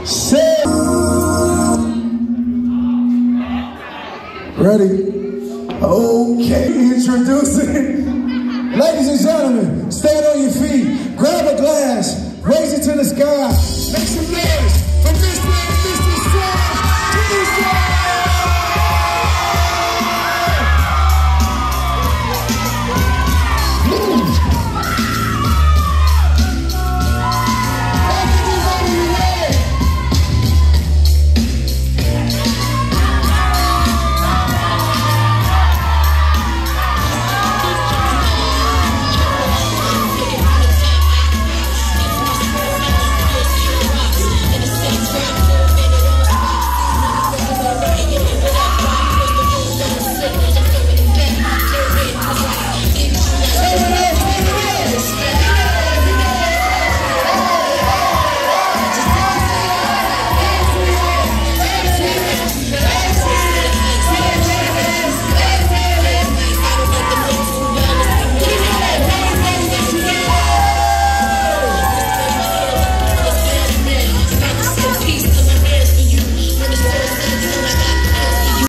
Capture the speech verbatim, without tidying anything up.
Say. Ready? Okay, introducing. Ladies and gentlemen, stand on your feet, grab a glass, raise it to the sky.